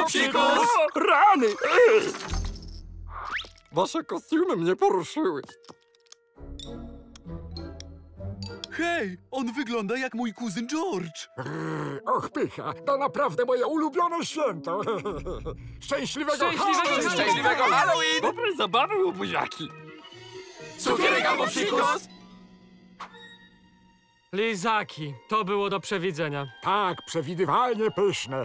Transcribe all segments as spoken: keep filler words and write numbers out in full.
psikus! Rany! Wasze kostiumy mnie poruszyły. Hej, on wygląda jak mój kuzyn George. Brrr, och, pycha, to naprawdę moje ulubione święto. Szczęśliwego Szczęśliwego, szczęśliwego Halloween! Dobrej zabawy, łobuziaki. Cukierek albo psikus? Lizaki, to było do przewidzenia. Tak, przewidywalnie pyszne.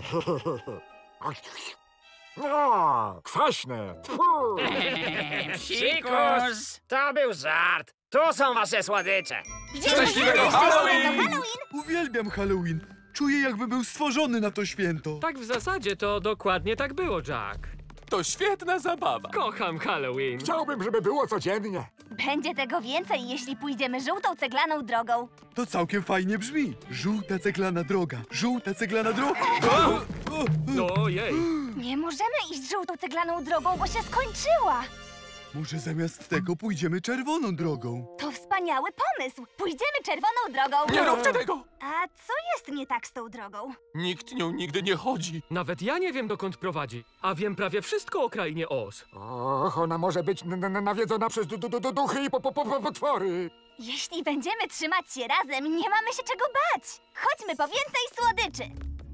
O, kwaśne. Tfu. Psikus! To był żart. Tu są wasze słodycze. Szczęśliwego Halloween! Uwielbiam Halloween. Czuję, jakby był stworzony na to święto. Tak w zasadzie to dokładnie tak było, Jack. To świetna zabawa. Kocham Halloween. Chciałbym, żeby było codziennie. Będzie tego więcej, jeśli pójdziemy żółtą ceglaną drogą. To całkiem fajnie brzmi. Żółta ceglana droga. Żółta ceglana droga. O, o, o. No jej. Nie możemy iść żółtą ceglaną drogą, bo się skończyła. Może zamiast tego pójdziemy czerwoną drogą. To wspaniały pomysł. Pójdziemy czerwoną drogą. Nie róbcie tego! A co jest nie tak z tą drogą? Nikt nią nigdy nie chodzi. Nawet ja nie wiem, dokąd prowadzi, a wiem prawie wszystko o krainie Oz. Och, ona może być n- n- nawiedzona przez du- du- du- duchy i po- po- po- potwory. Jeśli będziemy trzymać się razem, nie mamy się czego bać. Chodźmy po więcej słodyczy.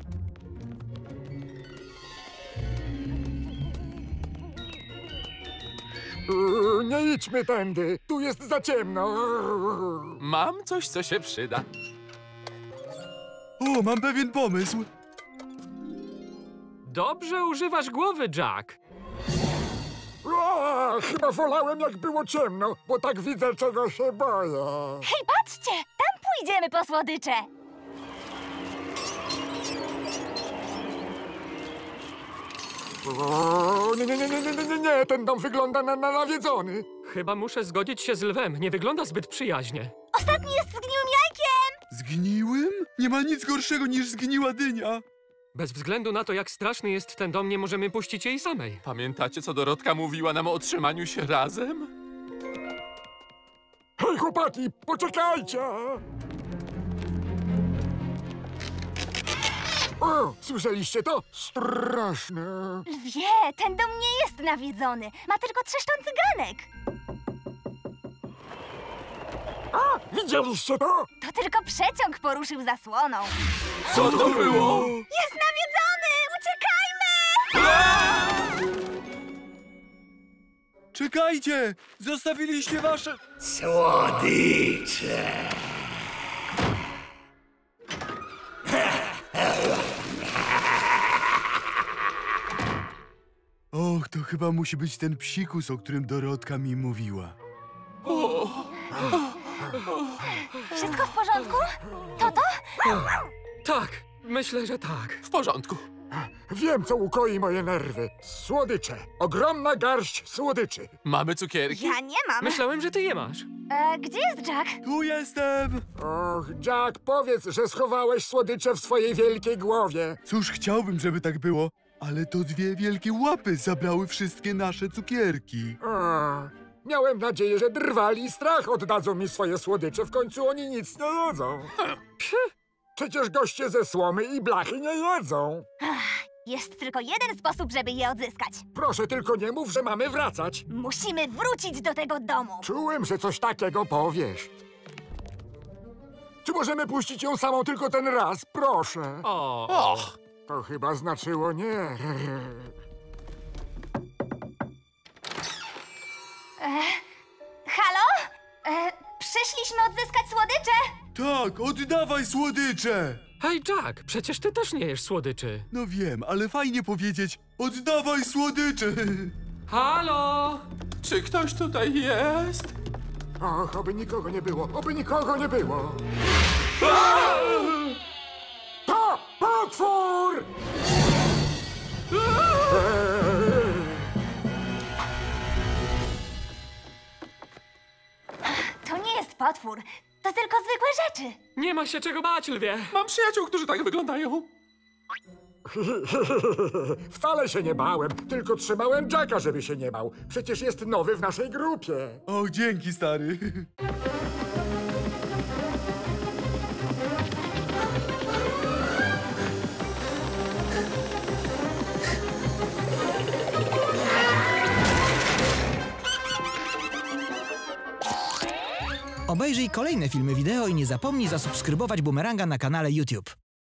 Uuu, nie idźmy tędy, tu jest za ciemno. Mam coś, co się przyda. O, mam pewien pomysł. Dobrze używasz głowy, Jack. O, chyba wolałem, jak było ciemno, bo tak widzę, czego się boję. Hej, patrzcie! Tam pójdziemy po słodycze. O, nie, nie, nie, nie, nie, nie, nie, ten dom wygląda na, na nawiedzony. Chyba muszę zgodzić się z lwem. Nie wygląda zbyt przyjaźnie. Ostatni jest zgniłym jajkiem. Zgniłym? Nie ma nic gorszego niż zgniła dynia. Bez względu na to, jak straszny jest ten dom, nie możemy puścić jej samej. Pamiętacie, co Dorotka mówiła nam o trzymaniu się razem? Hej, chłopaki, poczekajcie! O, słyszeliście to? Straszne. Lwie, ten dom nie jest nawiedzony. Ma tylko trzeszczący ganek. A, widzieliście to? To tylko przeciąg poruszył zasłoną. Co to było? Jest nawiedzony! Uciekajmy! Czekajcie! Zostawiliście wasze... Słodycze! Och, to chyba musi być ten psikus, o którym Dorotka mi mówiła. Wszystko w porządku? To to? Tak, myślę, że tak. W porządku. Wiem, co ukoi moje nerwy. Słodycze. Ogromna garść słodyczy. Mamy cukierki? Ja nie mam. Myślałem, że ty je masz. E, gdzie jest Jack? Tu jestem! Och, Jack, powiedz, że schowałeś słodycze w swojej wielkiej głowie. Cóż, chciałbym, żeby tak było, ale to dwie wielkie łapy zabrały wszystkie nasze cukierki. O, miałem nadzieję, że drwali i strach oddadzą mi swoje słodycze. W końcu oni nic nie jedzą. Przecież goście ze słomy i blachy nie jedzą. Jest tylko jeden sposób, żeby je odzyskać. Proszę tylko nie mów, że mamy wracać. Musimy wrócić do tego domu. Czułem, że coś takiego powiesz. Czy możemy puścić ją samą tylko ten raz? Proszę. O, Och, To chyba znaczyło nie. E, halo? E, przyszliśmy odzyskać słodycze. Tak, oddawaj słodycze! hej, Jack, przecież ty też nie jesz słodyczy. No wiem, ale fajnie powiedzieć, oddawaj słodycze! Halo? czy ktoś tutaj jest? Och, oby nikogo nie było, oby nikogo nie było. To potwór! To nie jest potwór. To tylko zwykłe rzeczy. Nie ma się czego bać, lwie. Mam przyjaciół, którzy tak wyglądają. Wcale się nie bałem, tylko trzymałem Jacka, żeby się nie bał. Przecież jest nowy w naszej grupie. O, dzięki, stary. Obejrzyj kolejne filmy wideo i nie zapomnij zasubskrybować Boomeranga na kanale YouTube.